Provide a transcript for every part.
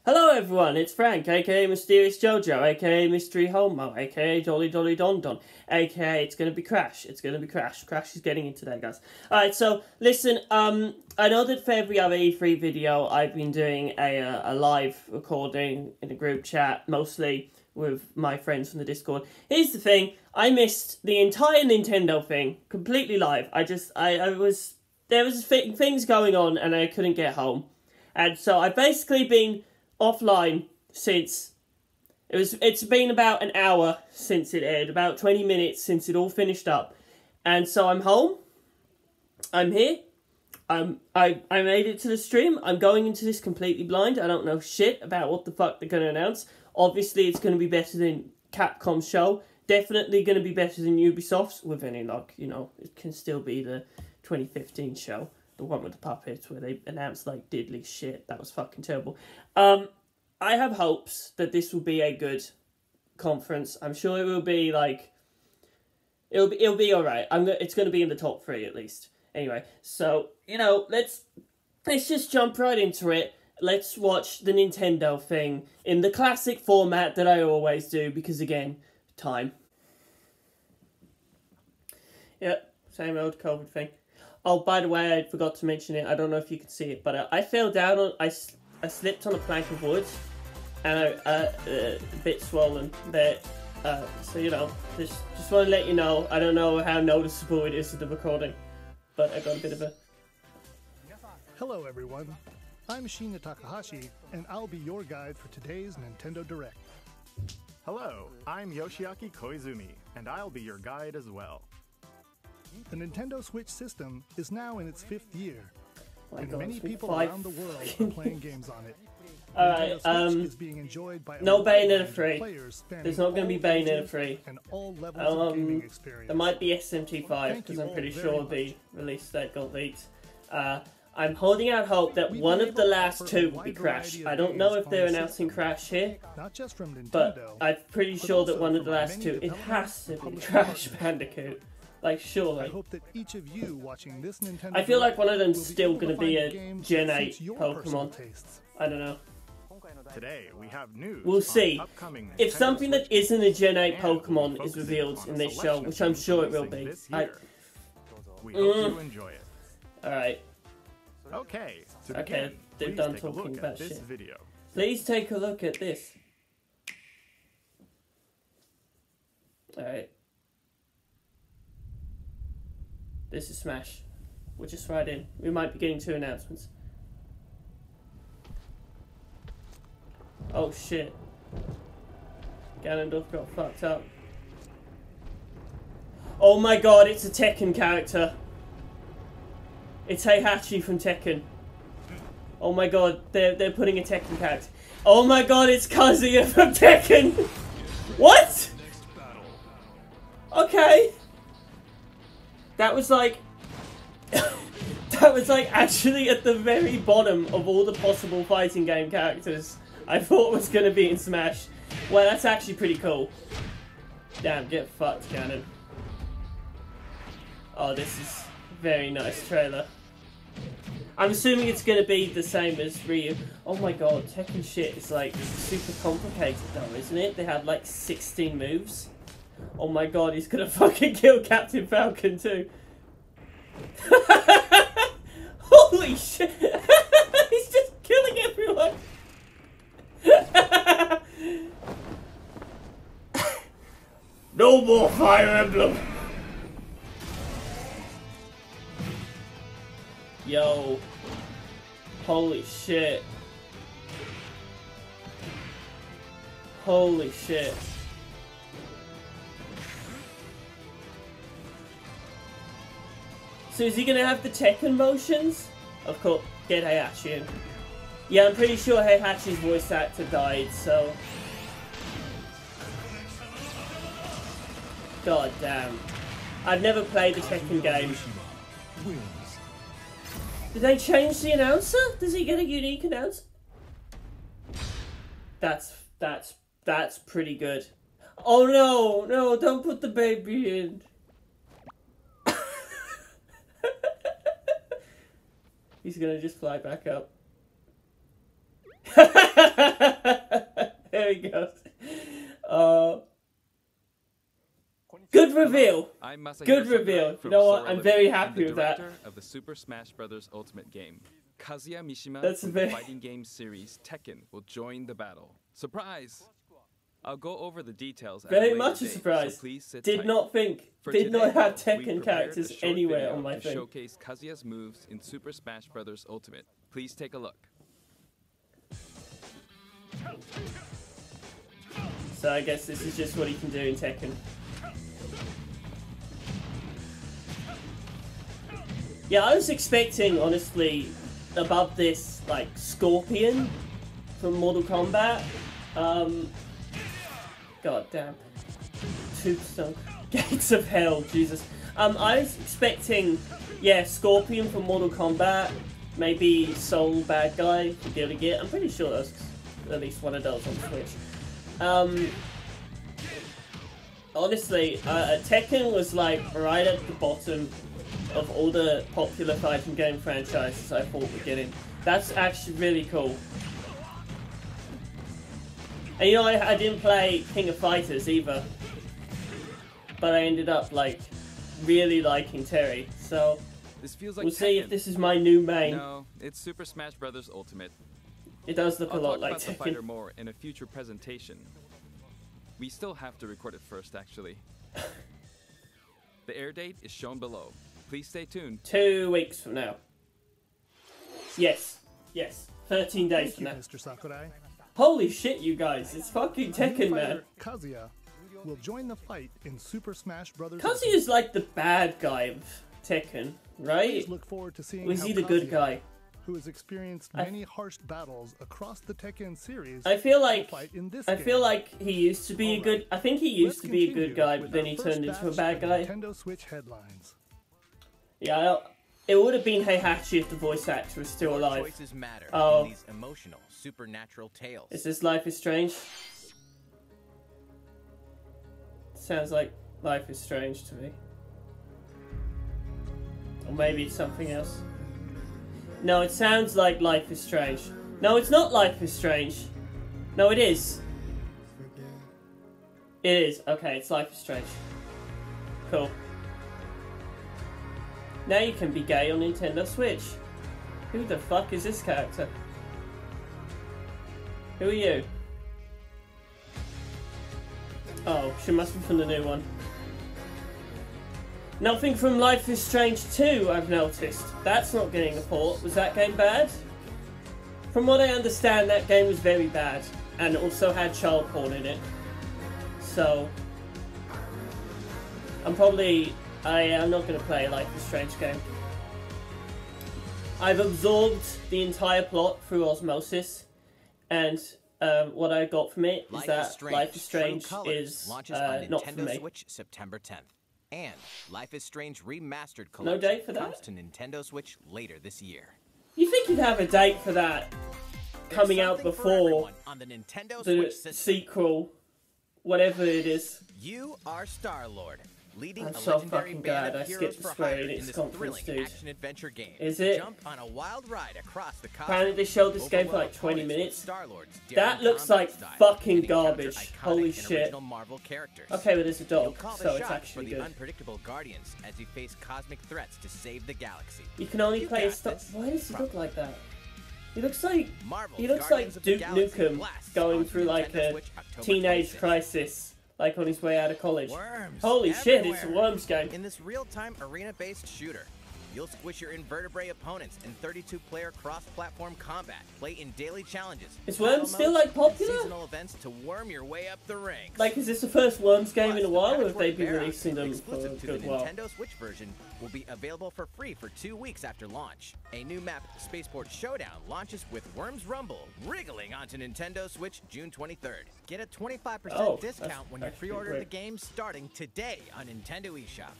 Hello everyone, it's Frank, aka Mysterious Jojo, aka Mystery Homo, aka Jolly Jolly Don Don, aka it's gonna be Crash, Crash is getting in today, guys. Alright, so, listen, I know that for every other E3 video, I've been doing a live recording in a group chat, mostly with my friends from the Discord. Here's the thing, I missed the entire Nintendo thing, completely live. There was things going on and I couldn't get home. And so I've basically been offline since it's been about an hour since it aired, about 20 minutes since it all finished up, and so I'm home. I'm here. I made it to the stream. I'm going into this completely blind. I don't know shit about what the fuck they're gonna announce. Obviously, it's gonna be better than Capcom's show. Definitely gonna be better than Ubisoft's. With any luck, you know, it can still be the 2015 show. The one with the puppets where they announced like diddly shit. That was fucking terrible. I have hopes that this will be a good conference. I'm sure it will be like it'll be all right. It's going to be in the top 3 at least. Anyway, so you know, let's just jump right into it. Let's watch the Nintendo thing in the classic format that I always do because again, time. Yep, same old COVID thing. Oh, by the way, I forgot to mention it. I don't know if you can see it, but I fell down on. I slipped on a plank of wood, and a bit swollen there. So you know, just want to let you know. I don't know how noticeable it is to the recording, but I got a bit of a. Hello, everyone. I'm Shinya Takahashi, and I'll be your guide for today's Nintendo Direct. Hello, I'm Yoshiaki Koizumi, and I'll be your guide as well. The Nintendo Switch system is now in its 5th year, and God, many people around the world are playing games on it. Alright, is being enjoyed by no Bayonetta 3. Players There's not going to be Bayonetta 3. And all levels of gaming experience. There might be SMT5, because I'm pretty sure the release date got leaked. I'm holding out hope that one of the last 2 will be Crash. I don't know if they're announcing Crash here, Not just from Nintendo, but I'm pretty sure that one of the last 2, it has to be Crash Bandicoot. Like, surely. I hope that each of you watching this Nintendo I feel like one of them's will be still able going to find be a a game Gen that 8 suits your personal Pokemon. tastes. I don't know. Today we have news. We'll see. On upcoming If Nintendo something that Switch isn't a Gen 8 and we'll be Pokemon is focusing revealed on in a this show, selection which I'm of sure it will releasing be. this year. We hope you enjoy it. Alright. Okay, to Okay, begin, they're please done take a talking look about at this shit. video. Please take a look at this. Alright. This is Smash. We're just right in. We might be getting 2 announcements. Oh shit. Ganondorf got fucked up. Oh my god, it's a Tekken character. It's Heihachi from Tekken. Oh my god, they're putting a Tekken character. Oh my god, it's Kazuya from Tekken! What?! Okay. That was like... that was like actually at the very bottom of all the possible fighting game characters I thought was going to be in Smash. Well, that's actually pretty cool. Damn, get fucked, Ganon. Oh, this is a very nice trailer. I'm assuming it's going to be the same as Ryu. Oh my god, Tekken shit is like super complicated though, isn't it? They had like 16 moves. Oh my god, he's going to fucking kill Captain Falcon too. Holy shit! He's just killing everyone! No more Fire Emblem! Yo. Holy shit. Holy shit. So is he gonna have the Tekken motions? Of course, get Heihachi in. Yeah, I'm pretty sure Heihachi's voice actor died, so... God damn. I've never played the Tekken game. Did they change the announcer? Does he get a unique announcer? That's pretty good. Oh no, no, don't put the baby in. He's gonna just fly back up. Nothing else. Good reveal. Good reveal. You know what? I'm very happy with that. Of the Super Smash Bros. Ultimate game, Kazuya Mishima That's from very... the fighting game series Tekken will join the battle. Surprise! I'll go over the details. Very much a surprise. So please sit did tight. not think. For Did not today, have we Tekken prepared characters a short anywhere video on my to thing. showcase Kazuya's moves in Super Smash Bros. Ultimate. Please take a look. So I guess this is just what he can do in Tekken. Yeah, I was expecting, honestly, above this, like, Scorpion from Mortal Kombat. God damn. Tombstone. Gates of Hell, Jesus. I was expecting, yeah, Scorpion from Mortal Kombat. Maybe Soul Bad Guy to be able to get. I'm pretty sure there's at least one of those on Switch. Honestly, Tekken was like right at the bottom of all the popular fighting game franchises I thought we're getting. That's actually really cool. And you know, I didn't play King of Fighters either, but I ended up like really liking Terry. So This feels like we'll see Tekken. if this is my new main. No, it's Super Smash Bros. Ultimate. It does look I'll a lot talk like about the fighter Tekken. more in a future presentation. We still have to record it first, actually. The air date is shown below. Please stay tuned. 2 weeks from now. Yes. Yes. 13 days Thank from you, now. Mr. Sakurai. Holy shit, you guys. It's fucking Tekken, New man. fighter Kazuya will join the fight in Super Smash Bros. Kazuya's like the bad guy of Tekken, right? Please look forward to seeing Or is how he the good Kazuya, guy? who has experienced many harsh battles across the Tekken series, I feel will like fight in this I game. feel like he used to be a good. I think he used Let's to be a continue good guy, but with then our he first turned into a batch bad of guy. Nintendo Switch headlines. Yeah, it would have been Heihachi if the voice actor was still alive. Choices matter Oh. in these emotional, supernatural tales. Is this Life is Strange? Sounds like Life is Strange to me. Or maybe it's something else. No, it sounds like Life is Strange. No, it's not Life is Strange. No, it is. It is. Okay, it's Life is Strange. Cool. Now you can be gay on Nintendo Switch. Who the fuck is this character? Who are you? Oh, she must be from the new one. Nothing from Life is Strange 2, I've noticed. That's not getting a port. Was that game bad? From what I understand, that game was very bad. And also had child porn in it. So I'm not going to play a Life is Strange game. I've absorbed the entire plot through osmosis. And what I got from it is that Life is Strange is launches on not for Nintendo me. Switch September 10th. And Life is Strange Remastered Collection No date for that? comes to Nintendo Switch later this year. You think you'd have a date for that coming There's out something for before everyone on the Nintendo the Switch system. sequel, whatever it is? You are Star-Lord, leading I'm a so legendary fucking band glad I of heroes skipped the for square hire in Enix this conference, thrilling dude. action-adventure game. Is it? Jump on a wild ride across the cosmos. Apparently they showed this game for like overwhelm 20 opponents with minutes. Star-Lord's That daring looks combat like style fucking and encounter garbage. iconic Holy and shit. original Marvel characters. Okay, but there's a You'll dog, call the so it's shots actually for the good. unpredictable guardians as you face cosmic threats to save the galaxy. You can only You play got as Star. this. Why does he look like that? He looks like Marvel's he looks Guardians like of the Duke Galaxy Nukem blasts going onto through like Nintendo a Switch October teenage 26th. crisis, like on his way out of college. Worms Holy shit, it's a everywhere. Worms game. In this real-time arena-based shooter, you'll squish your invertebrate opponents in 32-player cross-platform combat. Play in daily challenges. Is battle Worms still, modes, like, popular? and seasonal events to worm your way up the ranks. Like, is this the first Worms game in a Plus, while, the or have they been Patchwork releasing them for a exclusive to good the while? Nintendo Switch version will be available for free for 2 weeks after launch. A new map, Spaceport Showdown, launches with Worms Rumble, wriggling onto Nintendo Switch June 23rd. Get a 25% Oh, that's discount when you actually pre-order great. the game starting today on Nintendo eShop.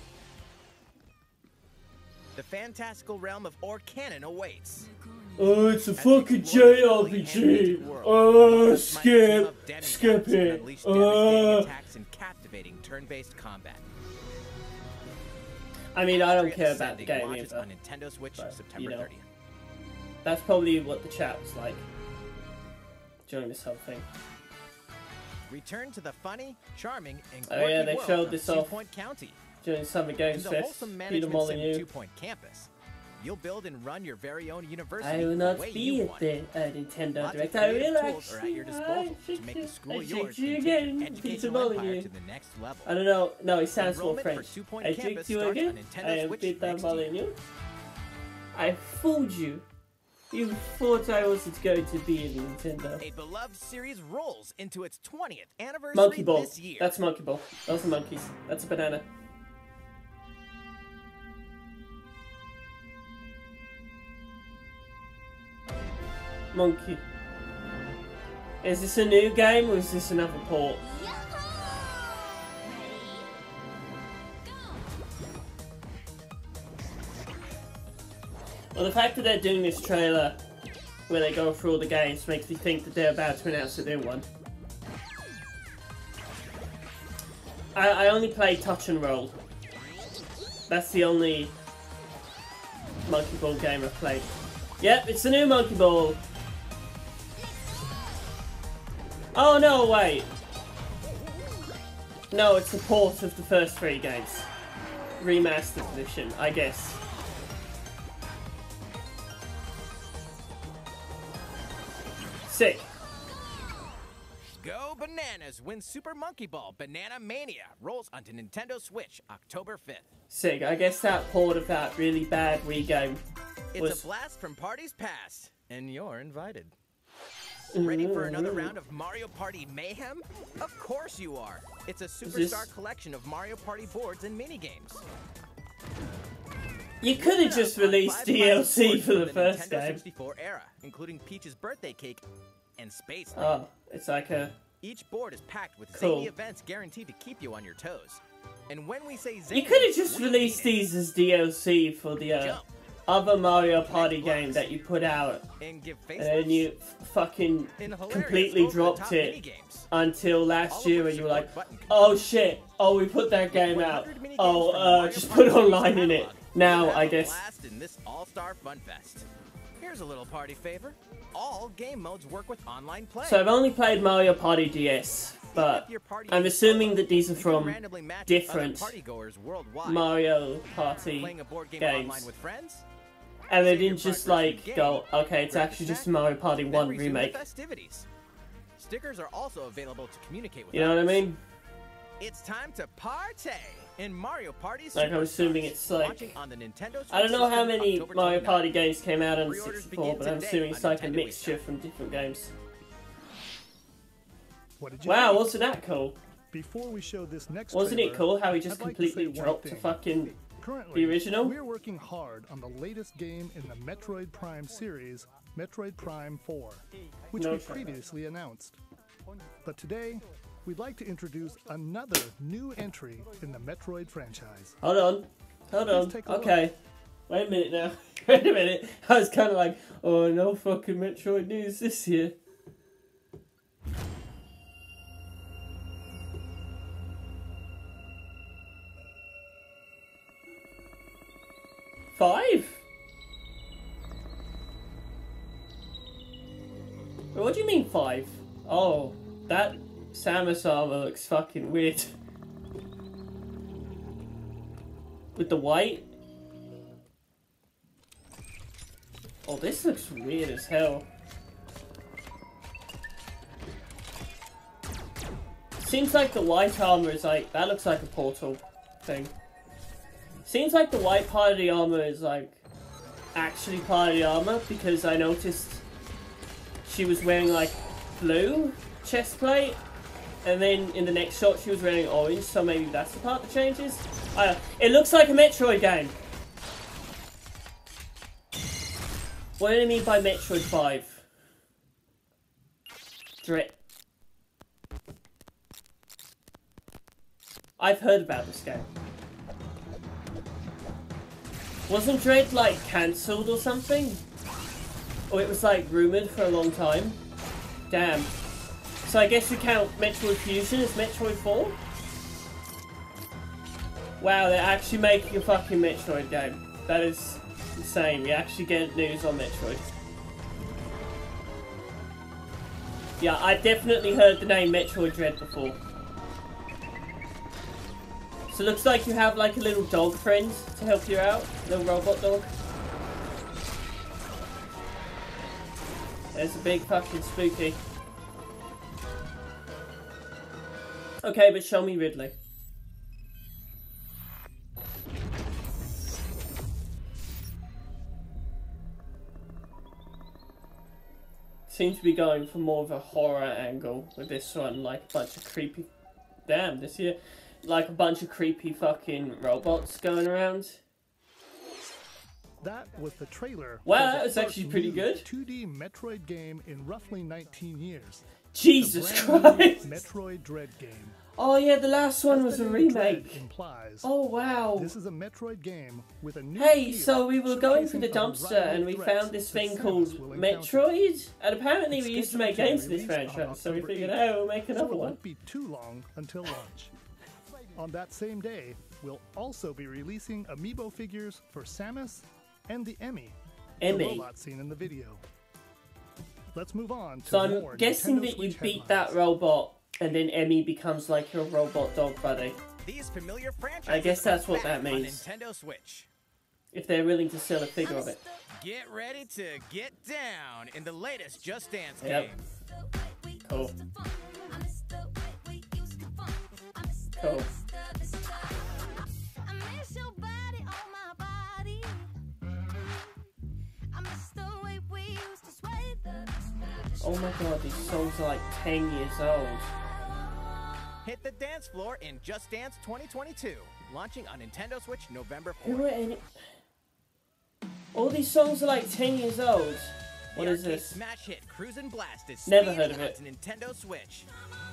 The fantastical realm of Orcanon awaits. Oh, it's a As fucking explore the fully animated JRPG. world, Oh, mighty team skip. of demigods Skip can it. unleash devastating attacks and captivating turn-based combat. I mean, I don't Patriot care about the Ascending game launches either. on Nintendo Switch But, September you know. 30th. That's probably what the chat was like during this whole thing. Return to the funny, charming, and Oh yeah, quirky they world showed of this Two off Point County. during Summer Games In the Fest. wholesome Peter management sim Molyneux. 2 Point campus, you'll build and run your very own university I will the not way be you at want. the Nintendo Lots of Direct. I creative will tools are at your disposal to make the school I yours tricked you and take your again, Peter educational empire Molyneux. to the next level. I don't know. No, he sounds more Enrollment for French. 2 Point I Campus tricked you starts again. on Nintendo I am Switch Peter next year. Molyneux. I fooled you. You thought I wasn't going to be in Nintendo. A beloved series rolls into its 20th anniversary Monkey Ball. this year. That's Monkey Ball. Those are monkeys. That's a banana. Monkey. Is this a new game or is this another port? Well, the fact that they're doing this trailer where they go through all the games makes me think that they're about to announce a new one. I only played Touch and Roll. That's the only Monkey Ball game I've played. Yep, it's the new Monkey Ball. Oh no, wait. No, it's a port of the first 3 games. Remastered edition, I guess. Sick. Go Bananas when Super Monkey Ball Banana Mania rolls onto Nintendo Switch October 5th. Sick. I guess that port of that really bad Wii game It's was... a blast from parties past, and you're invited. Ready for another round of Mario Party Mayhem? Of course you are. It's a superstar collection of Mario Party boards and minigames. You could have just released DLC for the first Nintendo game. 64 era, including Peach's birthday cake and Space Link. Oh, it's like a... Each board is packed with Cool. zany events guaranteed to keep you on your toes. And when we say zany, You could have just we released mean it. these as DLC for the Jump. other Mario Party Blocks. game that you put out. And give And then you fucking in hilarious completely over-the-top dropped it minigames. until All last of year which when you were like, support button oh shit, oh we put that game out. 100 minigames Oh, from Mario just Party put series online in it. catalog. Now, Have I a guess. blast in this all-star fun fest. Here's a little party favor. All game modes work with online play. So I've only played Mario Party DS, but I'm assuming that these are You can from randomly match with different other partygoers worldwide. Mario Party Playing a board game games. online with friends. And they Save your didn't just progress like in go, game, okay, it's grab actually the just snack, Mario Party then 1 resume the remake. festivities. Stickers are also available to communicate with You know what I others. mean? It's time to party in Mario Party Like, I'm assuming Superstars, it's like... launching on the Nintendo Switch I don't know how system many October Mario 29th. Party games came out on the Pre-orders 64, begin but I'm today assuming it's on like a Nintendo mixture Wii. from different games. What did you Wow, think? wasn't that cool? Before we show this next Wasn't it trailer, cool how he just I'd like to completely say one dropped the thing. fucking... Currently, the original? we're working hard on the latest game in the Metroid Prime series, Metroid Prime 4, which No we shut up. previously announced. But today, we'd like to introduce another new entry in the Metroid franchise. Hold on. Hold on. take a look. Okay. Wait a minute now. Wait a minute. I was kind of like, oh, no fucking Metroid news this year. Five? What do you mean 5? Oh, that Samus armor looks fucking weird. With the white? Oh, this looks weird as hell. Seems like the white armor is like, that looks like a portal thing. Seems like the white part of the armor is like actually part of the armor because I noticed she was wearing like blue chest plate and then in the next shot she was wearing orange, so maybe that's the part that changes. It looks like a Metroid game. What do I mean by Metroid 5? Dread. I've heard about this game. Wasn't Dread like cancelled or something? Or it was like rumoured for a long time? Damn. So I guess we count Metroid Fusion as Metroid 4? Wow, they're actually making a fucking Metroid game. That is insane. We actually get news on Metroid. Yeah, I've definitely heard the name Metroid Dread before. So it looks like you have like a little dog friend to help you out. Little robot dog. There's a big fucking spooky. Okay, but show me Ridley. Seems to be going for more of a horror angle with this one, like a bunch of creepy... Damn, this here... Like a bunch of creepy fucking robots going around. That was the trailer. Wow, for that the was first actually pretty new good. 2D Metroid game in roughly 19 years. Jesus The brand new Christ! Metroid Dread game. Oh yeah, the last one was As a the name Dread remake. implies, Oh wow. this is a Metroid game with a new Hey, feel, so we were going through the showcasing a dumpster variety and of we threats found this that thing Samus called will encounter. Metroid, and apparently It's we used to make scheduled games be for this released on franchise, so we October figured, 8th, hey, we'll make so another it one. won't be too long until launch. On that same day, we'll also be releasing amiibo figures for Samus and the Emmy, the Emmy. robot seen in the video. Let's move on to So more I'm guessing Nintendo that you Switch beat headlines. that robot and then Emmy becomes like your robot dog buddy. These familiar franchises I guess that's are what that back on means. Nintendo Switch. If they're willing to sell a figure of it. Get ready to get down in the latest Just Dance Yep. game. Cool. Cool. Oh my god, these songs are like 10 years old. Hit the dance floor in Just Dance 2022, launching on Nintendo Switch November Who 4th. are any... All these songs are like 10 years old. What The is arcade this? smash hit Cruisin' Blast is Never speeding heard of up it. to Nintendo Switch.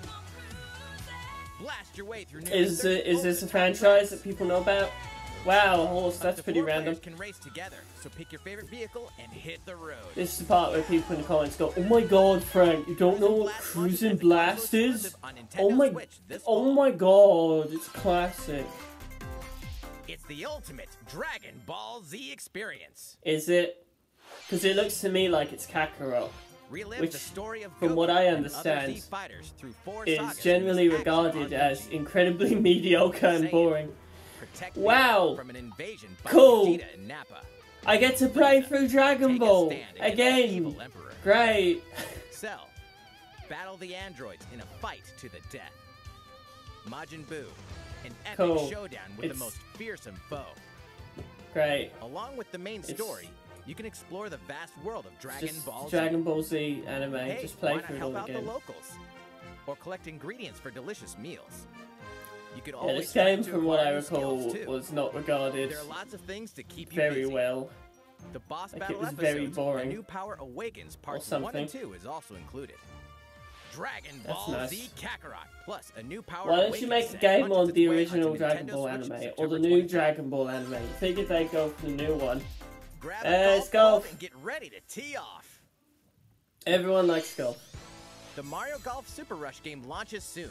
Blast your way through Is this a franchise that people know about? Wow, a horse, that's pretty random. Can race together, so pick your favorite vehicle and hit the road. This is the part where people in the comments go, oh my god, Frank, you don't know what Cruisin' Blast is? Oh my god, it's classic. It's the ultimate Dragon Ball Z experience. Is it? Because it looks to me like it's Kakarot. Relive Which, the story of from Goku what I and understand, other Z fighters through 4 It's sagas generally in this action regarded as RPG. incredibly mediocre and Saiyan, boring. protect Wow. Vegeta from an invasion by Cool. Vegeta and Nappa. I get to play through Dragon Take a Ball stand against the again. evil Emperor. Great. Cell, battle the androids in a fight to the death. Majin Buu, an epic Cool. showdown with It's- the most fearsome foe. Great. Along with the main It's- story, you can explore the vast world of Dragon Just Ball Z. Dragon Ball Z anime. Hey, Just play why not through it help all out the again. locals? Or collect ingredients for delicious meals. You could Yeah, always this game, try to from what I acquire new skills, recall, too. was not regarded There are lots of things to keep you very busy. well. The boss Like, battle it was episodes, very boring. A New Power Awakens Parts Or 1 and something. 2 is also included. Dragon That's Ball nice. Z Kakarot, plus a New Power Why don't Awakens you make a set game launches on the its way original onto Dragon Nintendo Ball Switch anime, or September the new 25th. Dragon Ball anime? Figured they'd go for the new one. Grab a Let's golf go. ball and get ready to tee off. Everyone likes golf. The Mario Golf Super Rush game launches soon.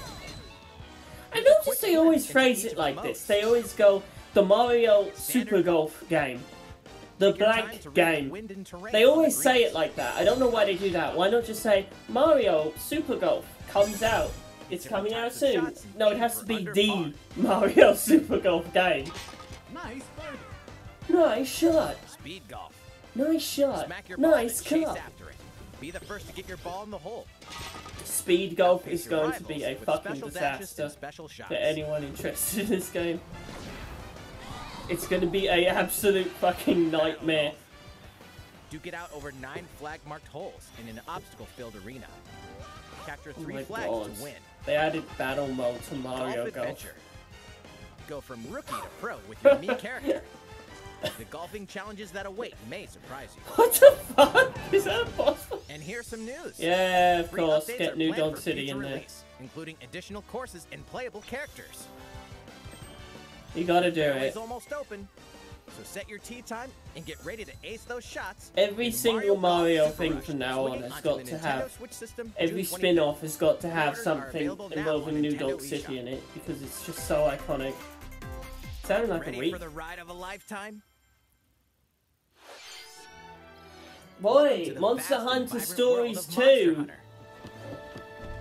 I noticed they always phrase it like this. They always go, the Mario Super Golf game. The Take your time blank to read the game. wind and terrain They on the always say greens. it like that. I don't know why they do that. Why not just say, Mario Super Golf comes out. It's Different coming out types of soon. shots and No, it aim has for to be under the par. Mario Super Golf game. Nice birdie. Nice shot. Speed golf. Nice shot. Smack your ball Nice and chase cut. after it. Be the first to get your ball in the hole. Speed golf Face is your going to be a rivals with fucking special dashes disaster and special shots. for anyone interested in this game. It's going to be a absolute fucking nightmare. Duke it out over 9 flag-marked holes in an obstacle-filled arena. Capture Oh 3 my flags god. to win. They added battle mode to Golf Mario Golf. adventure. Go from rookie to pro with your unique character. The golfing challenges that await may surprise you. What the fuck? Is that possible? And here's some news. Yeah, of Free course. updates Get are New planned Dog for City future in there. release, including additional courses and playable characters. You gotta do Fairway's it. almost open, so set your tee time and get ready to ace those shots. Every in single Golf Mario Super thing Rush, from now on swinging has onto got the to Nintendo have... Switch system Every June 25th. spin-off has got to have Pre-orders are something available now involving on New Nintendo Dog City eShop. in it, because it's just so iconic. Sounded like a Ready week. for the ride of a lifetime? Boy, To the Monster vast and Hunter vibrant Stories world of Monster 2. Hunter.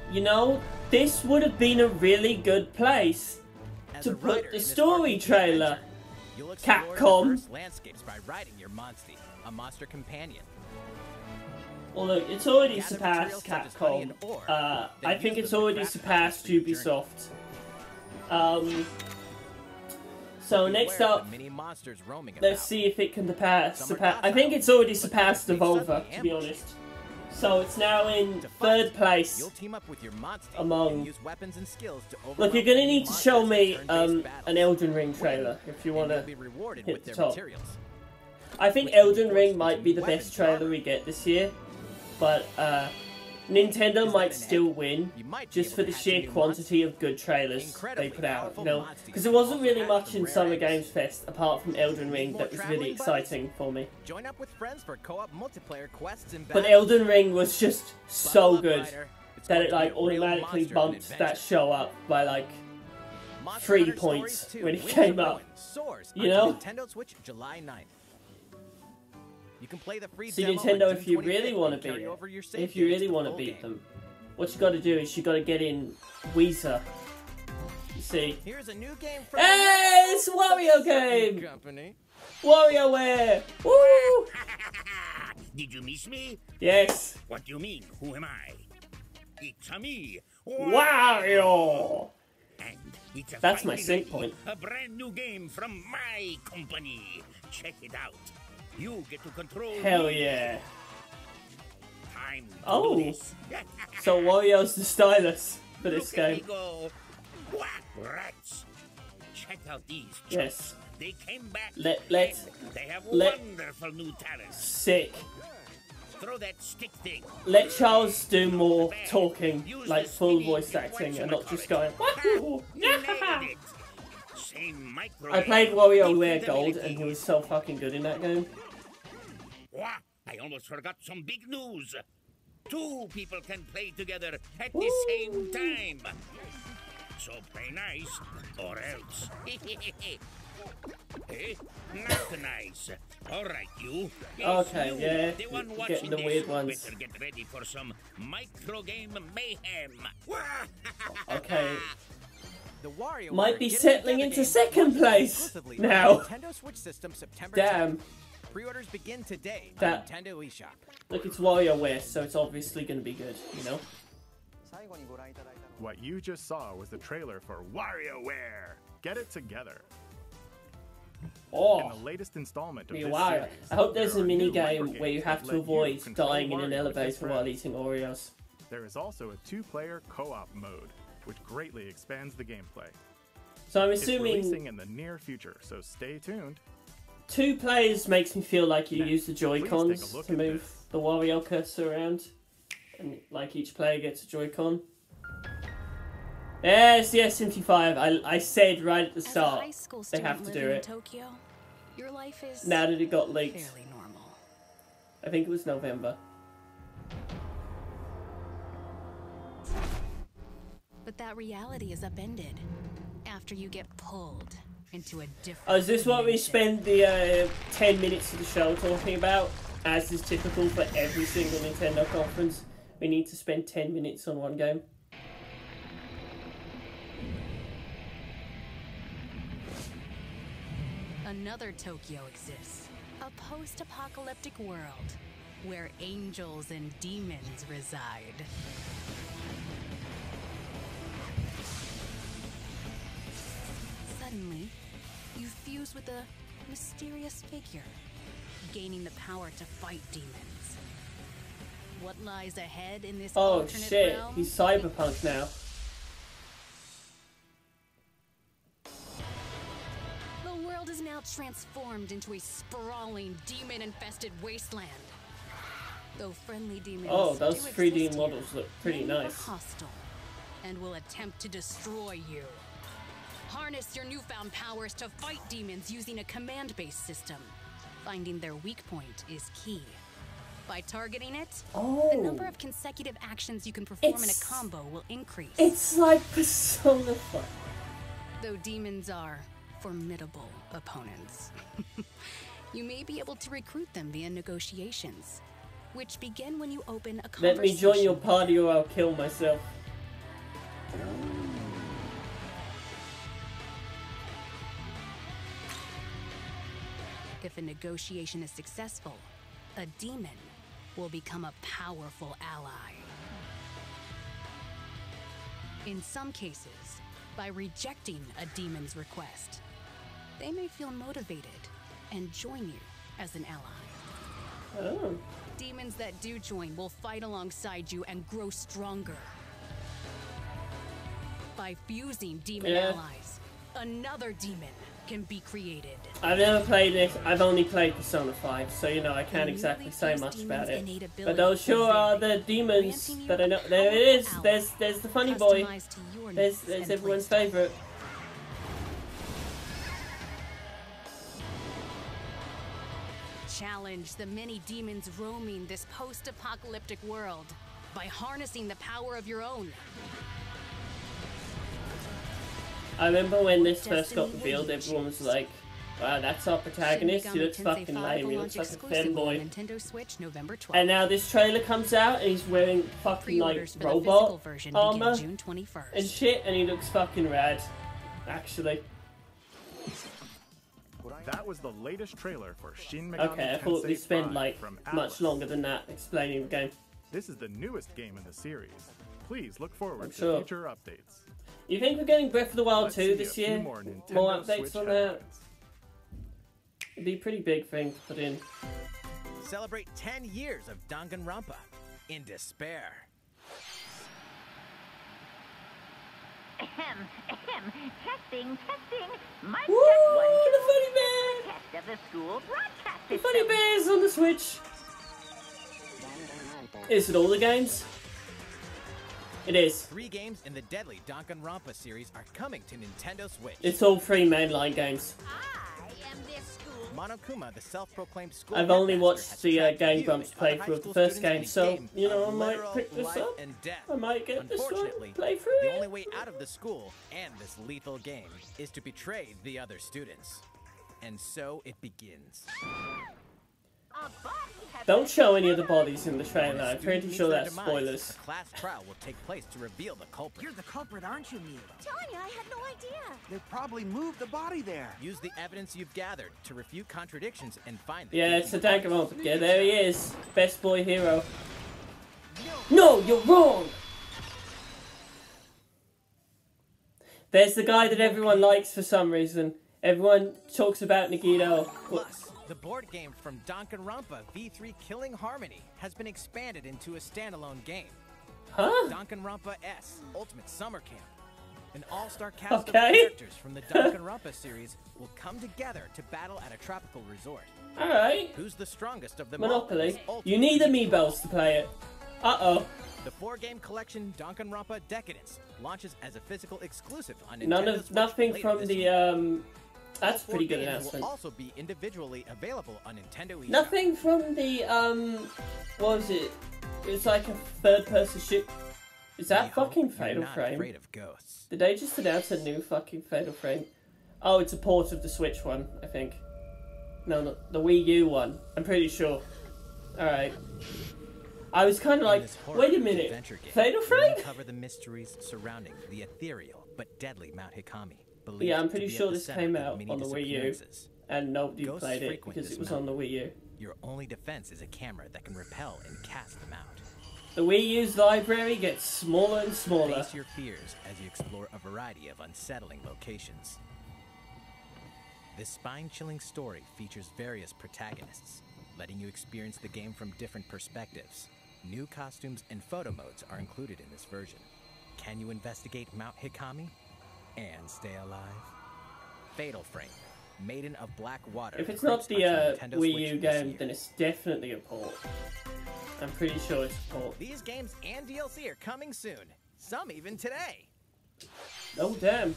you know, this would have been a really good place As to a put rider the in this story RPG trailer. adventure, you'll explore Capcom. diverse landscapes by riding your Monstie, a monster companion. Well, look, it's already Gather surpassed materials such as honey Capcom. and ore, I then think use it's them to already craft surpassed items for your journey. Ubisoft. So next Beware of up, the many monsters roaming let's about. see if it can surpass. Some are I think docile, it's already but surpassed others may Devolver, suddenly to be ambush honest. So it's now in To fight, third place. You'll team up with your Monstie among- and use weapons and skills to Look, overwhelm you're gonna enemy need to show monsters me in turn-based battles. an Elden Ring Win, trailer if you want and to you'll be rewarded hit with the their top. materials. I think which can be Elden forged Ring into might be the new best weapons trailer armor. we get this year, but Nintendo Is might that an still egg? win You might be just able for to the hatch a sheer new quantity of good trailers Incredibly they put out. powerful You know, monsters because there wasn't also really have much some in rare Summer eggs. Games Fest apart from Elden Ring more that was really traveling buddies? exciting for me. Join up with friends for co-op multiplayer quests and But battles. Elden Ring was just so Buckle up, good Ryder. It's that going it to like be a real automatically monster of an bumped that adventure. show up by like Monster 3 Hunter points Stories 2 when it Winds came of up. Ruin soars You onto know? Nintendo Switch July 9th. You can play the free See, demo Nintendo, on if you June really 25th want to and carry beat over your it, save if you games really to want to full beat game. them, what you got to do is you got to get in Weezer. You see, Here's a new game from hey, it's a Wario game, Company. WarioWare. Woo! Did you miss me? Yes, What do you mean? Who am I? It's a me, Wario. And it's a That's my finally sync point. A brand new game from my company. Check it out. You get to control Hell me. yeah. Time to Oh. do this. So Wario's the stylus for this Look at me game. go. Whack rats. Check out these. Yes, They came back. Let- and they have let- wonderful new talents. sick. Throw that stick thing. Let Charles do more talking, like full voice acting, and not just going. "Wahoo! Nailed Yeah!" it. Same micro. I played WarioWare Gold, and he was so fucking good in that game. Wah, I almost forgot some big news. 2 people can play together at the same time. So play nice, or else. Eh? Not nice. All right, you. It's Okay, you, yeah, the one you're watching getting the this. weird ones. Better get ready for some micro game mayhem. Okay, The Wario might be Get It settling Together into game second launches place exclusively on now. Nintendo Switch system September Damn. 10th. Pre-orders begin today on That- Nintendo eShop. Look, it's WarioWare, so it's obviously going to be good, you know? What you just saw was the trailer for WarioWare. Get it together. In Oh, the latest installment of be this Wario. series, I hope there's there a are mini new game microgames where you have that to let avoid control dying in Wario an with his elevator while friends. eating Oreos. There is also a 2-player co-op mode, which greatly expands the gameplay. So I'm It's releasing assuming in the near future, so stay tuned. 2 players makes me feel like you Now, use the please Joy-Cons take a look to at move this. the Wario cursor around. And like each player gets a Joy-Con. Yes, yes, 75. I said right at the As a start, high school they student have to do living in it. Tokyo, your life is Now that it got leaked. fairly normal. I think it was November. But that reality is upended after you get pulled into a different Oh, is this what we dimension. spend the 10 minutes of the show talking about? As is typical for every single Nintendo conference, we need to spend 10 minutes on one game. Another Tokyo exists. A post-apocalyptic world where angels and demons reside. Suddenly, you fuse with a mysterious figure, gaining the power to fight demons. What lies ahead in this Oh alternate shit, realm? he's cyberpunk now. The world is now transformed into a sprawling, demon-infested wasteland. Though friendly demons Oh, those do 3D exist models here, look pretty many are nice. hostile and will attempt to destroy you. Harness your newfound powers to fight demons using a command-based system. Finding their weak point is key. By targeting it, the number Oh, of consecutive actions you can perform in a It's- combo will increase. it's like Persona 5. Though demons are formidable opponents. You may be able to recruit them via negotiations, which begin when you open a Let me join your conversation. party or I'll kill myself. If a negotiation is successful, a demon will become a powerful ally. In some cases, by rejecting a demon's request, they may feel motivated and join you as an ally. Oh. Demons that do join will fight alongside you and grow stronger. By fusing demon allies, another demon can be created. I've never played it. I've only played Persona 5, so you know I can't exactly say much about it. But those sure are the demons that I know. There it is. There's the funny boy. There's everyone's favorite. Challenge the many demons roaming this post-apocalyptic world by harnessing the power of your own. I remember when this first got revealed, everyone was like, wow, that's our protagonist, he looks fucking lame, he looks like a femboy. Nintendo Switch, November 12th. And now this trailer comes out and he's wearing fucking like robot armor June 21st. and shit, and he looks fucking rad, actually. That was the latest trailer for Shin Megami Okay, I thought Tensei we spent 5 like from much Atlus. longer than that explaining the game. This is the newest game in the series. Please look forward I'm to sure. future updates. You think we're getting Breath of the Wild Let's 2 see this a few year? More, Nintendo More updates Switch on that? headlines. It'd be a pretty big thing to put in. Celebrate 10 years of Danganronpa in despair. Testing. Mic Woo! check The funny bear! test of the school broadcast The system. funny bear's on the Switch. Is it all the games? It is. 3 games in the deadly Danganronpa series are coming to Nintendo Switch. It's all 3 mainline games. I am this school. Monokuma, the self-proclaimed school I've only headmaster, watched has the tracked Game you Grumps and other playthrough high of the school first students in game, a so, game you know, of I might literal pick this life up. and death. I might get this one, Unfortunately, play through the it. only way out of the school and this lethal game is to betray the other students. And so it begins. A body has Don't show any of the bodies in the When trailer. a I'm student pretty meets sure their that's demise, spoilers. A class trial will take place to reveal the culprit. You're the culprit, aren't you, Mia? Tanya, I had no idea. They probably moved the body there. Use the evidence you've gathered to refute contradictions and find the Yeah, guilty it's a parties. Danganronpa. Yeah, there he is. Best boy hero. No, you're wrong! There's the guy that everyone likes for some reason. Everyone talks about Nagito. Plus, the board game from Danganronpa V3 Killing Harmony has been expanded into a standalone game. Huh? Danganronpa S Ultimate Summer Camp. An all-star cast of Okay. characters from the Danganronpa series will come together to battle at a tropical resort. Alright. Who's the strongest of them all? Monopoly. This ultimate You need sequel. amiibos to play it. Uh-oh. The 4-game collection Danganronpa Decadence launches as a physical exclusive on Nintendo None of Switch nothing later from this the year. That's a Four pretty good games announcement. will also be individually available on Nintendo eShop. Nothing from the what was it? It's like a third-person shoot. Is that We hope fucking you're Fatal not Frame? afraid of ghosts. Did they just announce a new fucking Fatal Frame? Oh, it's a port of the Switch one, I think. No, not the Wii U one. I'm pretty sure. Alright. I was kind of In like, this horror wait a minute, adventure game, Fatal we'll Frame? uncover the mysteries surrounding the ethereal but deadly Mount Hikami. believed Yeah, I'm to pretty be at sure the this center came of out many on the Wii U, disappearances. and nobody Ghosts played it frequent because this it was on the mountain. Wii U. Your only defense is a camera that can repel and cast them out. The Wii U's library gets smaller and smaller. Face your fears as you explore a variety of unsettling locations. This spine-chilling story features various protagonists, letting you experience the game from different perspectives. New costumes and photo modes are included in this version. Can you investigate Mount Hikami and stay alive? Fatal Frame, Maiden of Black Water. If it's creeps not the onto Nintendo Wii Switch U this game, year. then it's definitely a port. I'm pretty sure it's a port. These games and DLC are coming soon. Some even today. Oh damn.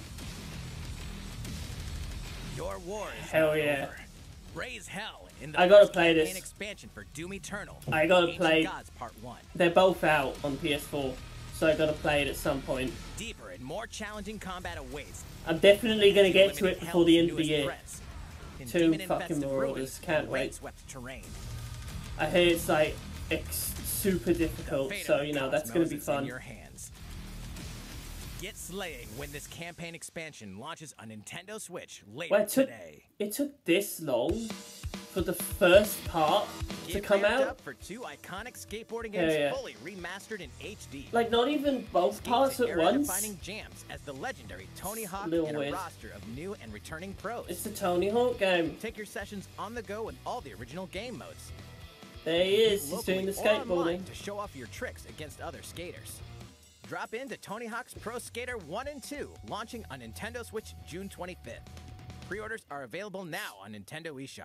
Your war is Hell not yeah. over. Raise hell in the I gotta first play campaign this. expansion for Doom Eternal. I gotta Ancient play- Gods Part 1. They're both out on PS4, so I gotta play it at some point. Deeper and more challenging combat awaits. I'm definitely gonna get to it Eliminate before the hell's end of the newest year. threats. In 2 demon-infested fucking Marauders, ruins can't and wait. rain-swept terrain. I hear it's like super The difficult, fate so of you know the that's gonna be cosmos is in fun. your hands. Get slaying when this campaign expansion launches on Nintendo Switch later today. It took this long for the first part to come out? Up for 2 iconic skateboarding games fully remastered in HD. Like, not even both parts at once? Defining jams as the legendary Tony Hawk and weird. a roster of new and returning pros. It's the Tony Hawk game. Take your sessions on the go with all the original game modes. There he is. He's doing the skateboarding. To show off your tricks against other skaters. Drop into Tony Hawk's Pro Skater 1 and 2, launching on Nintendo Switch June 25th. Pre-orders are available now on Nintendo eShop.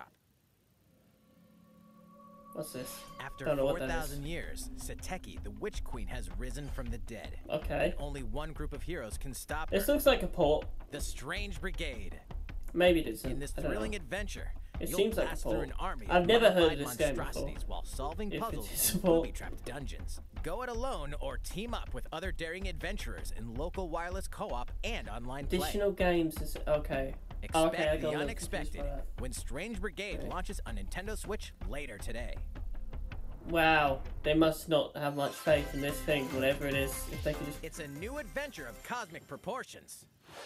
What's this? After 4,000 years, Sateki, the Witch Queen, has risen from the dead. Okay. And only one group of heroes can stop her. This looks like a port. The Strange Brigade. Maybe it isn't. In this thrilling adventure, it you'll seems like a blast through port. an army I've never heard of this game monstrosities before. while solving puzzles in booby-trapped dungeons. Go it alone or team up with other daring adventurers in local wireless co-op and online play. Additional games is okay. Expect the unexpected when Strange Brigade launches on Nintendo Switch later today. Wow, they must not have much faith in this thing, whatever it is. If they could just... It's a new adventure of cosmic proportions.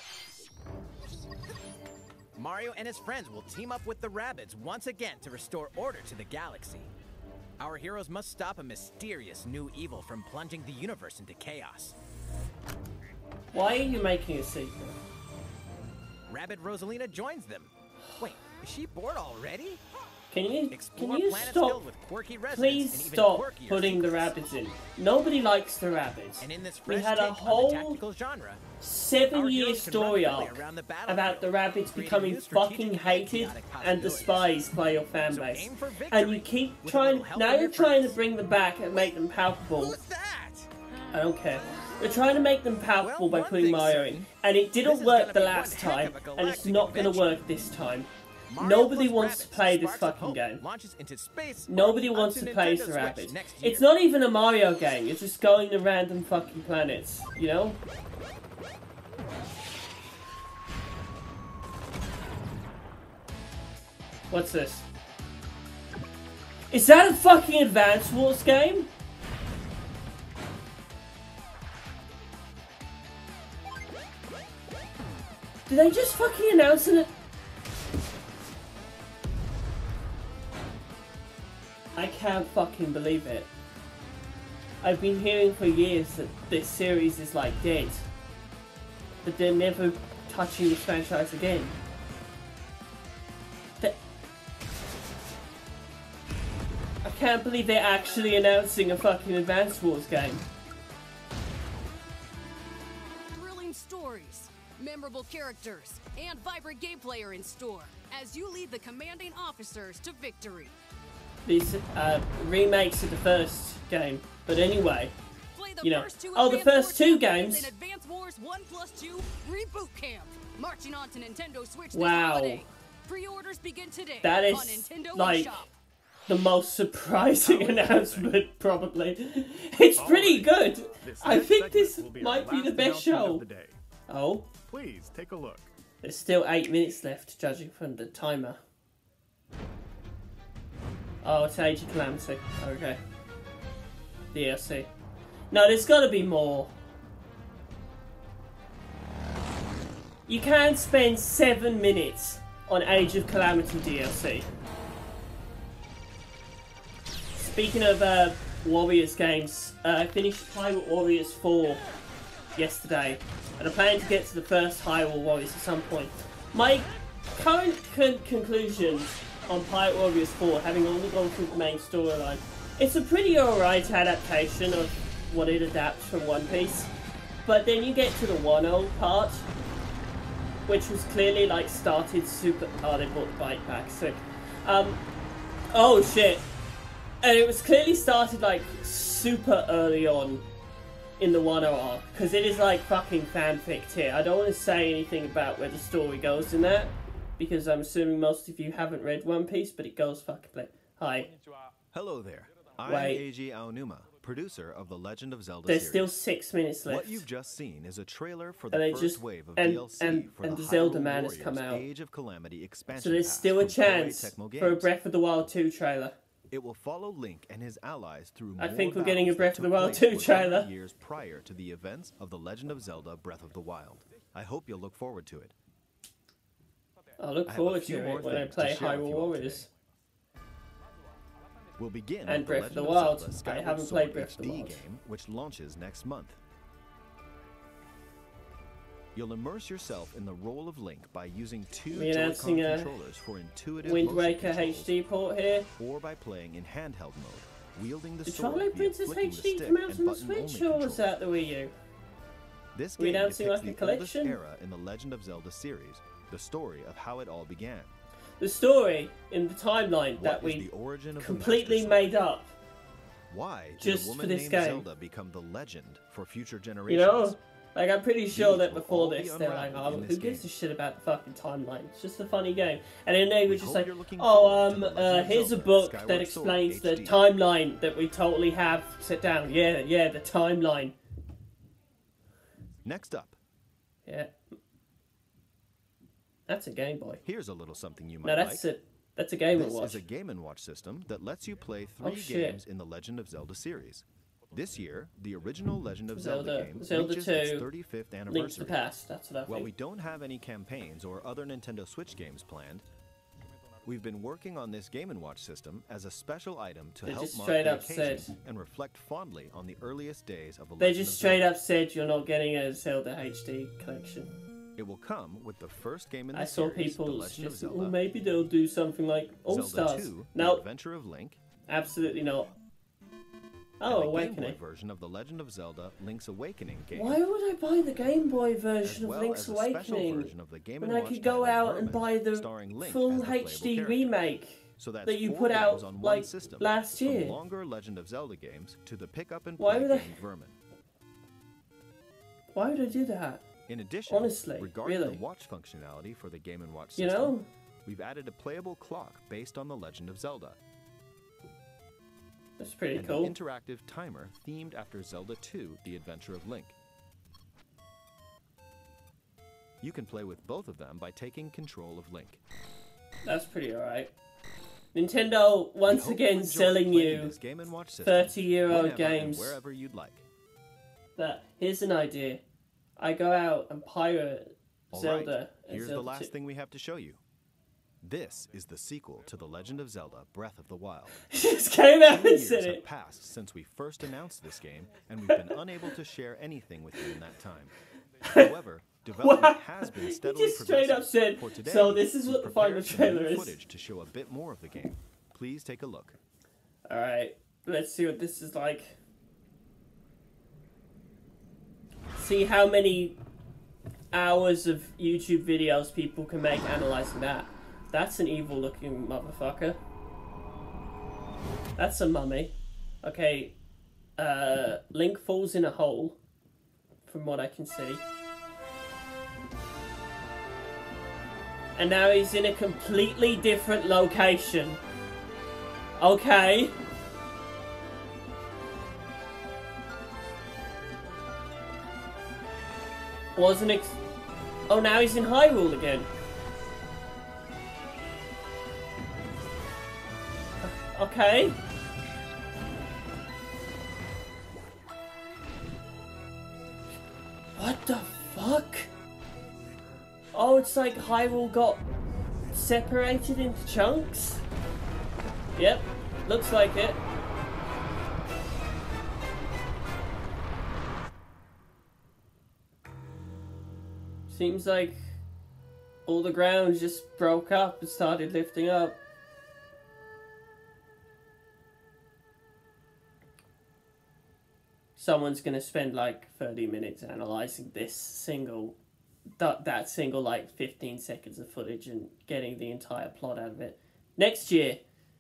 Mario and his friends will team up with the Rabbids once again to restore order to the galaxy. Our heroes must stop a mysterious new evil from plunging the universe into chaos. Why are you making a sequel? Rabbid Rosalina joins them. Wait, is she bored already? Can you planets stop? filled with quirky residents Please and even stop quirkier putting the secrets. rabbits in. Nobody likes the rabbits. And in this We fresh had a take on the whole tactical genre, 7-year heroes can story run freely arc around the about battlefield, the rabbits creating becoming new strategic fucking and hated chaotic and possibilities. despised by your fan So base. aim for And you victory keep with a trying, little help now from you're your trying to friends. bring them back and make them palpable. Who's that? I don't care. We're trying to make them palpable by one putting thing's Mario in, certain. and it This didn't is work gonna the be last one heck time, of a and it's galactic not going to adventure. work this time. Mario Nobody plus wants to Rabbids, play this Sparks of fucking Hope game. launches into space Nobody or wants onto to play Nintendo as the Switch rabbits. next year. It's not even a Mario game. You're just going to random fucking planets, you know? What's this? Is that a fucking Advance Wars game? Did they just fucking announce it? I can't fucking believe it. I've been hearing for years that this series is like dead. That they're never touching this franchise again. I can't believe they're actually announcing a fucking Advance Wars game. Thrilling stories, memorable characters, and vibrant gameplay are in store as you lead the commanding officers to victory. These remakes of the first game. But anyway, Play the you know. first two Oh, the Advance first Wars two campaigns games? in Advance Wars 1+2 Reboot Camp, marching on to Nintendo Switch this Wow. holiday. Pre-orders begin today That on is Nintendo like eShop. the most surprising announcement, probably. It's pretty good. This I next think segment this will be might our be the last best announcement show. of the day. Oh, Please take a look. there's still 8 minutes left, judging from the timer. Oh, it's Age of Calamity. Okay. DLC. No, there's gotta be more. You can't spend 7 minutes on Age of Calamity DLC. Speaking of Warriors games, I finished Hyrule Warriors 4 yesterday, and I'm planning to get to the first Hyrule Warriors at some point. My current conclusion on Hyrule Warriors 4, having only gone through the main storyline, it's a pretty alright adaptation of what it adapts from One Piece, but then you get to the Wano part, which was clearly like started super. Oh, they brought the bike back. Sick. Oh shit. And it was clearly started like super early on in the Wano arc, because it is like fucking fanfic here. I don't want to say anything about where the story goes in that, because I'm assuming most of you haven't read One Piece, but it goes fucking play. Hi. Hello there. I'm Wait. Eiji Aonuma, producer of the Legend of Zelda There's series. still 6 minutes left. What you've just seen is a trailer for And the they first just- wave of and- DLC and- for and the the Zelda Hyrule Man has come Warriors out. Age of Calamity expansion So there's pass still a from Koei chance Tecmo for a Games. Breath of the Wild 2 trailer. It will follow Link and his allies through I more think we're getting a battles Breath that of the took Wild place 2 100 trailer. years prior to the events of The Legend of Zelda Breath of the Wild. I hope you'll look forward to it. I look I have a forward few to more it when I things to play share with Hyrule you all Warriors. We'll begin And with Breath of The the Legend Wild. Zelda I Skyward haven't Sword played Breath of the HD Wild. game, which launches next month. You'll immerse yourself in the role of Link by using two We announcing Joy-Con a controllers for intuitive Wind motion Waker controls, HD port here. or by playing in handheld mode, wielding the Did sword Twilight via Princess flicking the HD stick come out and on the button-only Switch, or was controls. that the Wii U? This We game announcing depicts like a the oldest collection? era in the Legend of Zelda series, the story of how it all began. The story in the timeline What that is we the origin of the completely Master Sword? made up. Why did just a for woman this named game. Zelda become the legend for future You generations? know? Like, I'm pretty sure These that will before all be this, they're like, unraveled oh, in who this gives a game. shit about the fucking timeline? It's just a funny game. And then they We were just hope like, you're looking oh, forward to The Legend of here's a Zelda book Skyward that Sword explains the HD. timeline that we totally have set down. Yeah, the timeline. Next up, Yeah. That's a Game Boy. here's a little something you might No, that's like. that's a Game & This Watch. is a Game & Watch system that lets you play Oh, 3 shit. games in the Legend of Zelda series. This year, the original Legend of Zelda- Zelda game Zelda reaches 2, its 35th Link to the anniversary. Past, that's what I While think. we don't have any campaigns or other Nintendo Switch games planned, we've been working on this Game & Watch system as a special item to They help just mark straight the up said- occasion and reflect fondly on the earliest days of the They Legend just of straight Zelda. up said you're not getting a Zelda HD collection. It will come with the first game in the I saw series, The people Legend of just, Zelda, well, maybe they'll do something like All Zelda Stars. 2, No, The Adventure of Link, absolutely not. and Oh, the Game Awakening. Boy version of The Legend of Zelda Link's Awakening game. Why would I buy the Game Boy as version well of Link's as a special Awakening version of the Game when & I Watch could go title out and Vermin, buy the starring Link full as the playable HD character. remake So that's that you 4 put out games on one like system, last from year? longer Legend of Zelda games to the pick up and Why play would I- game Vermin. Why would I do that? In addition, Honestly, regarding really. the watch functionality for the Game & Watch You system, know? we've added a playable clock based on The Legend of Zelda, That's pretty and cool. an interactive timer themed after Zelda 2, The Adventure of Link. You can play with both of them by taking control of Link. That's pretty alright. Nintendo once We hope again enjoy selling playing you this Game & Watch system 30-year-old whenever and games. wherever you'd like. That here's an idea. I go out and pirate All Zelda. right, and here's the Zelda last 2. thing we have to show you. This is the sequel to The Legend of Zelda Breath of the Wild. Just came out 2 and years said have it. passed since we first announced this game, and we've been unable to share anything with you in that time. However, development What? has been He steadily just straight up progressing. said, For today, so this is we've what the final prepared some trailer new is. footage to show a bit more of the game. Please take a look. Alright, let's see what this is like. See how many hours of YouTube videos people can make analyzing that. That's an evil looking motherfucker. That's a mummy. Okay, Link falls in a hole, from what I can see. And now he's in a completely different location. Okay. Oh, now he's in Hyrule again. Okay. What the fuck? Oh, it's like Hyrule got separated into chunks? Yep, looks like it. Seems like all the ground just broke up and started lifting up. Someone's gonna spend like 30 minutes analyzing this single, that single like 15 seconds of footage and getting the entire plot out of it. Next year,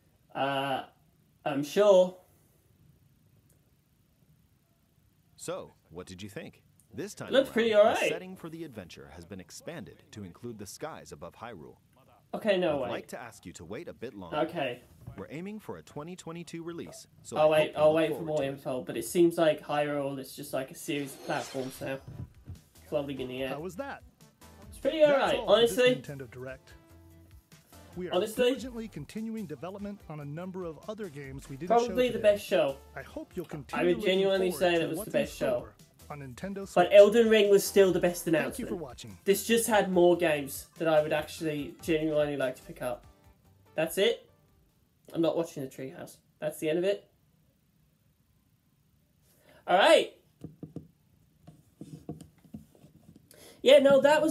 I'm sure. So, what did you think? This time Looks around, pretty the alright. setting for the adventure has been expanded to include the skies above Hyrule. Okay, no I'd way. like to ask you to wait a bit longer. Okay. We're aiming for a 2022 release, so I'll I wait. hope you I'll look wait for forward more to it. info. But it seems like Hyrule is just like a series of platforms now, floating in the air. How was that? It's pretty That's alright, all for this honestly. Nintendo Direct. We are Honestly, diligently continuing development on a number of other games we didn't show probably today. the best show. I hope you'll continue. I would looking genuinely forward say to that was the what's best in show. store on Nintendo Switch. But Elden Ring was still the best Thank you announcement. for watching. This just had more games that I would actually genuinely like to pick up. That's it. I'm not watching the Treehouse. That's the end of it. Alright. Yeah, no, that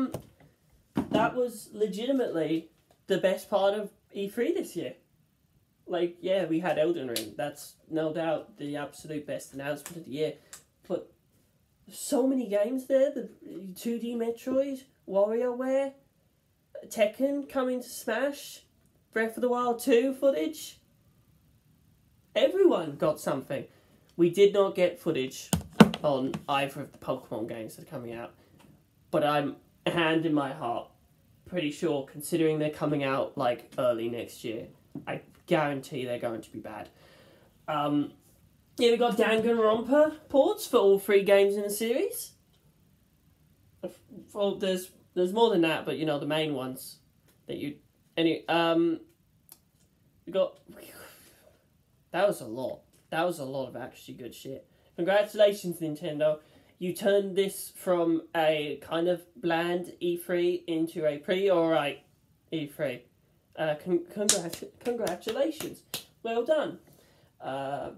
was legitimately the best part of E3 this year. Like, yeah, we had Elden Ring. That's no doubt the absolute best announcement of the year. But so many games there. The 2D Metroid, WarioWare, Tekken coming to Smash, Breath of the Wild 2 footage. Everyone got something. We did not get footage on either of the Pokemon games that are coming out. But I'm, hand in my heart, pretty sure, considering they're coming out like early next year, I guarantee they're going to be bad. Yeah, we got Danganronpa ports for all 3 games in the series. Well, there's more than that, but you know the main ones that you. Anyway, we got. That was a lot. That was a lot of actually good shit. Congratulations, Nintendo. You turned this from a kind of bland E3 into a pretty alright E3. Congratulations. Well done. I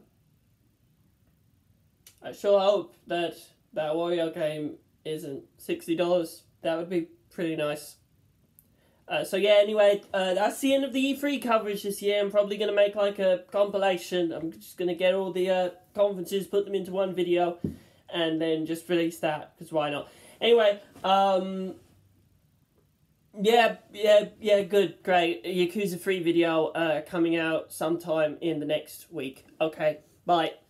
sure hope that Wario game isn't $60. That would be pretty nice. So yeah, anyway, that's the end of the E3 coverage this year. I'm probably going to make like a compilation. I'm just going to get all the conferences, put them into one video, and then just release that, because why not? Anyway, yeah, good, great. Yakuza 3 video coming out sometime in the next week. Okay, bye.